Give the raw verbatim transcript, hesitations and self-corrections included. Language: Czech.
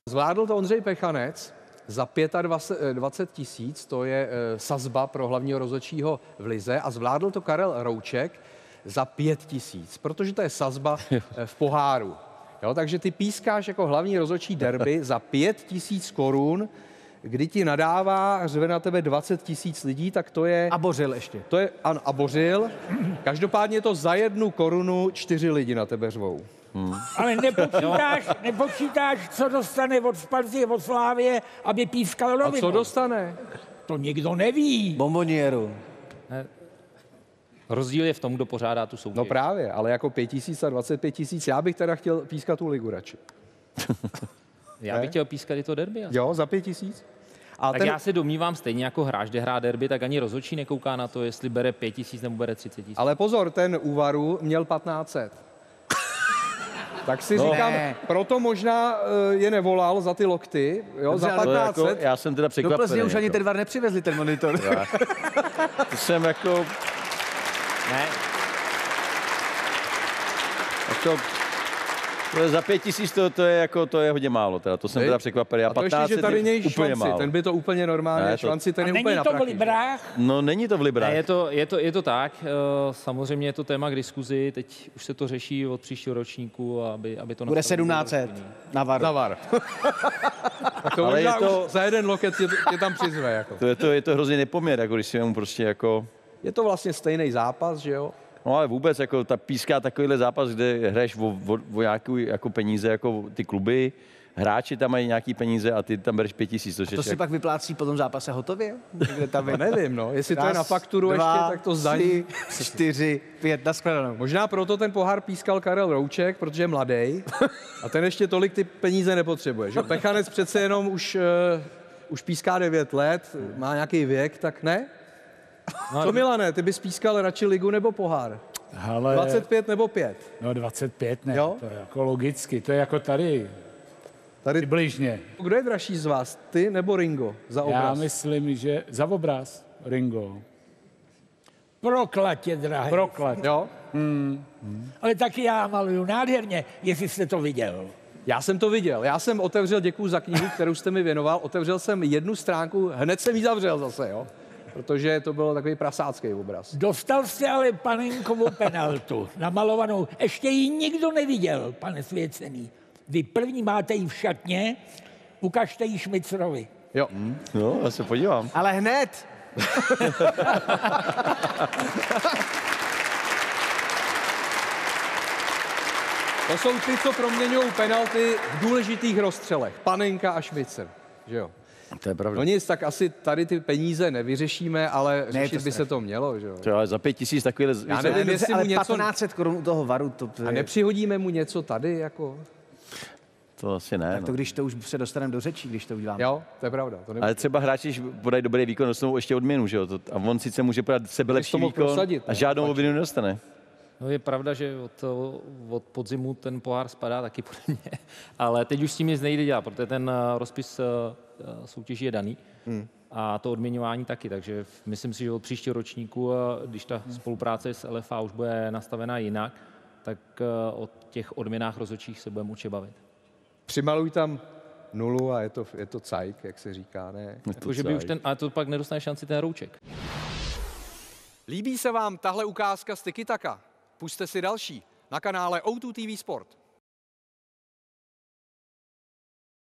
Zvládl to Ondřej Pechanec za dvacet pět tisíc, to je e, sazba pro hlavního rozhodčího v lize, a zvládl to Karel Rouček za pět tisíc, protože to je sazba e, v poháru. Jo, takže ty pískáš jako hlavní rozhodčí derby za pět tisíc korun, kdy ti nadává a řve na tebe dvacet tisíc lidí, tak to je... A bořil ještě. To je, ano, a bořil. Každopádně je to za jednu korunu čtyři lidi na tebe řvou. Hmm. Ale nepočítáš, nepočítáš, co dostane od Sparty, od Slávie, aby pískal rovinu. A co dostane? To nikdo neví. Bombonieru. Rozdíl je v tom, kdo pořádá tu soutěž. No právě, ale jako pět tisíc a dvacet pět tisíc, já bych teda chtěl pískat tu ligu radši. Já bych chtěl pískat i to derby. Jasný. Jo, za pět tisíc? A tak ten... já se domnívám, stejně jako hráč, kde hrá derby, tak ani rozhodčí nekouká na to, jestli bere pět tisíc nebo bere třicet tisíc. Ale pozor, ten Úvaru měl patnáct set. Tak si no, říkám, ne. Proto možná je nevolal za ty lokty, jo, dobře, za patnáct set. Jako, já jsem teda překvapený. Do Plzně už jako. Ani ten VAR nepřivezli, ten monitor. To jsem jako... Ne. Jako... To je za pět tisíc, to, to, je jako, to je hodně málo, teda. To jsem teda překvapený. A to ještě, že tady něj švanci, málo. Ten by to úplně normálně, ne, to... švanci, ten je úplně na prachy. Není to v librách? No, není to v librách. Ne, je, to, je, to, je to tak, samozřejmě je to téma k diskuzi, teď už se to řeší od příštího ročníku, aby, aby to... Bude sedmnáct set na VAR. Na VAR. Tak to ale je to... za jeden loket tě, tě tam přizve. Jako. To je to, je to hrozně nepoměr, jako když si mu prostě jako... Je to vlastně stejný zápas, že jo? No ale vůbec, jako ta píská takovýhle zápas, kde hraješ o, o, o nějakou jako peníze, jako ty kluby, hráči tam mají nějaký peníze a ty tam bereš pět tisíc. To si jak... pak vyplácí po tom zápase hotově? Kde tam je? Nevím, no. Jestli Raz, to je na fakturu dva, ještě, tak to zdaní. Tři, čtyři, pět, nashledanou. Možná proto ten pohár pískal Karel Rouček, protože je mladý a ten ještě tolik ty peníze nepotřebuje. Že? Pechanec přece jenom už, uh, už píská devět let, má nějaký věk, tak ne? No, co Milane, ty bys pískal radši ligu nebo pohár? Hele, dvacet pět nebo pět? No dvacet pět ne, jo? To je jako logicky, to je jako tady, tady přibližně. Kdo je dražší z vás, ty nebo Ringo za obraz? Já myslím, že za obraz Ringo. Proklatě, drahý. Proklat. Jo? Hmm. Hmm. Ale taky já maluju nádherně, jestli jste to viděl. Já jsem to viděl. Já jsem otevřel, děkuju za knihu, kterou jste mi věnoval, otevřel jsem jednu stránku, hned jsem ji zavřel zase, jo? Protože to byl takový prasácký obraz. Dostal jste ale panenkovou penaltu, namalovanou. Ještě ji nikdo neviděl, pane svěcený. Vy první máte ji v šatně, ukažte ji Šmicrovi. Jo. Hmm. No, já se podívám. Ale hned. To jsou ty, co proměňují penalty v důležitých rozstřelech. Panenka a Šmicr, že jo? To je pravda. No nic, tak asi tady ty peníze nevyřešíme, ale ne, řešit by se to mělo, že jo? To ale za pět tisíc takovýhle... Já nevím, jestli mu něco... patnáct set korun u toho VARu, to... A nepřihodíme mu něco tady, jako... To asi ne. Tak to, no. když to už se dostaneme do řečí, když to uděláme. Jo, to je pravda. To ale třeba hráči, když podají dobrý výkon, dostanou ještě odměnu, že jo? To, a on sice může podat sebe lepší výkon prosadit, a žádnou odměnu nedostane. No je pravda, že od, od podzimu ten pohár spadá taky podle mě, ale teď už s tím nic nejde dělat, protože ten rozpis soutěží je daný hmm. a to odměňování taky, takže myslím si, že od příštího ročníku, když ta hmm. spolupráce s L F A už bude nastavená jinak, tak o těch odměnách rozhodčích se budeme určitě bavit. Přimaluj tam nulu a je to, je to cajk, jak se říká, ne? Jako, že by už ten, ale to pak nedostane šanci ten Rouček. Líbí se vám tahle ukázka z Tiki Taka? Pusťte si další na kanále O dva T V Sport.